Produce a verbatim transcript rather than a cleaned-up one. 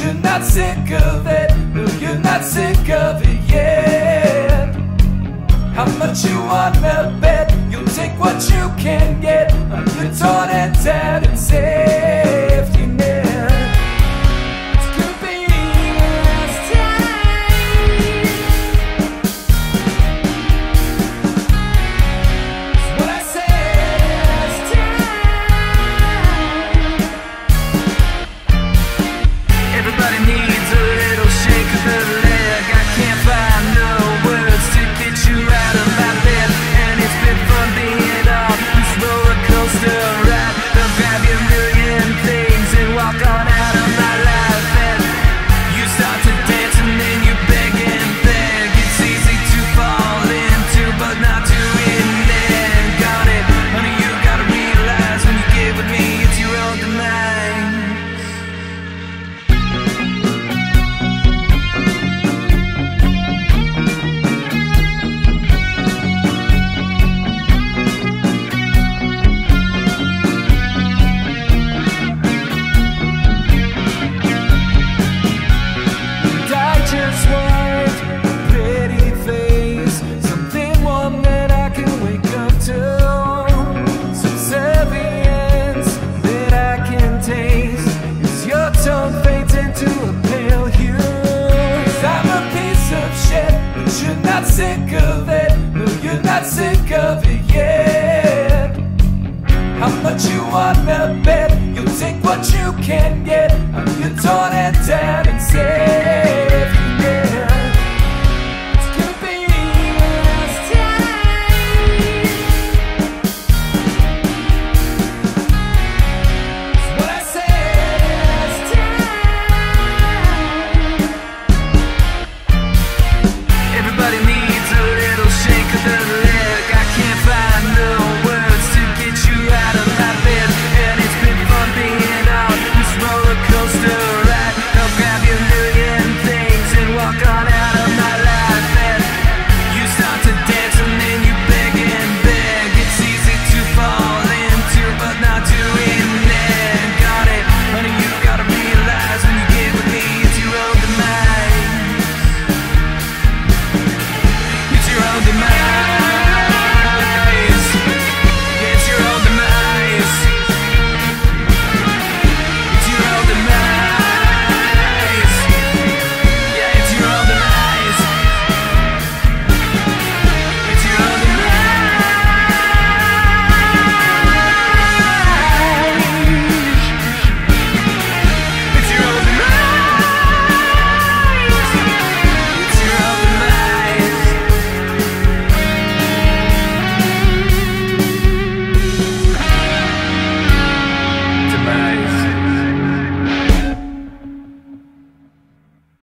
you're not sick of it. No, you're not sick of it yet. How much you wanna bet? You'll take what you can get. I'm your torn and tattered and safety net. It could be last time. It's what I said last time. Everybody needs a little shake of the leg. I can't find no words to get you out of my bed, and it's been fun being on this roller coaster ride. They'll grab you a million things and walk on out of my life, and you start to dance and then you beg and beg. It's easy to fall into, but not to end. Got it, honey, you gotta realize when you get with me, it's your own demise. You're not sick of it, no, you're not sick of it yet. How much you wanna bet? You'll take what you can get. I'm your torn and tattered and sad.